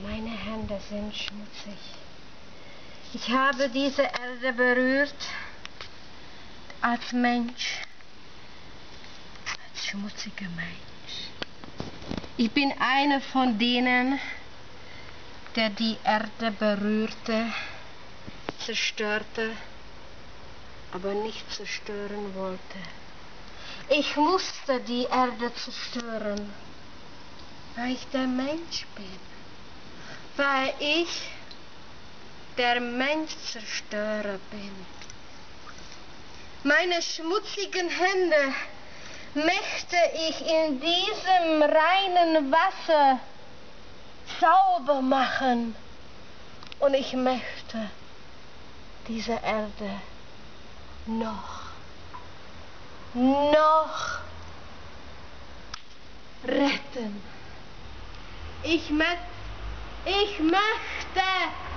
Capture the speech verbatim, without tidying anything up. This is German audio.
Meine Hände sind schmutzig. Ich habe diese Erde berührt als Mensch, als schmutziger Mensch. Ich bin einer von denen, der die Erde berührte, zerstörte, aber nicht zerstören wollte. Ich musste die Erde zerstören, weil ich der Mensch bin, weil ich der Menschzerstörer bin. Meine schmutzigen Hände möchte ich in diesem reinen Wasser sauber machen, und ich möchte diese Erde noch, noch retten. Ich, mö ich möchte